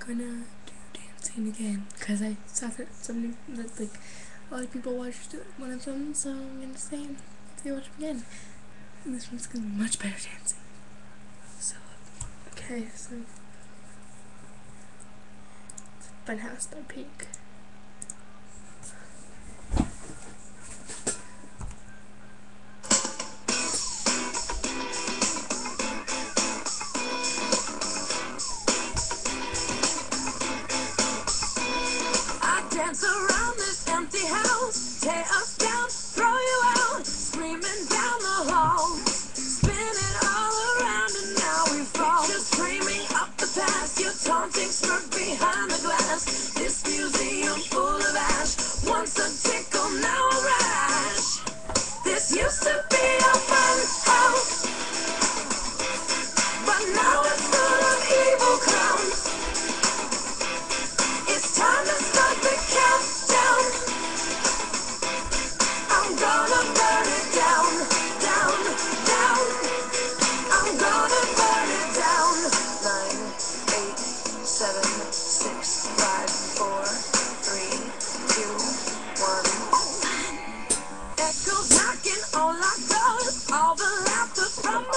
gonna do dancing again because I saw that like a lot of people watched one of them, so I'm gonna say if they watch them again. And this one's gonna be much better dancing. So okay, so Funhouse by Pink. Dance around this empty house, tear us down, throw you out, screaming down the hall, spin it all around and now we fall. Just dreaming up the past, your taunting smirk behind the glass. This museum full of ash, once a tickle, now a rash. This used to be a fun house, but now it's full of evil clowns. It's time to start the countdown. I'm gonna burn it down, down, down. I'm gonna burn it down. 9, 8, 7, 6, 5, 4, 3, 2, 1. Echoes knocking on our doors. All the laughter from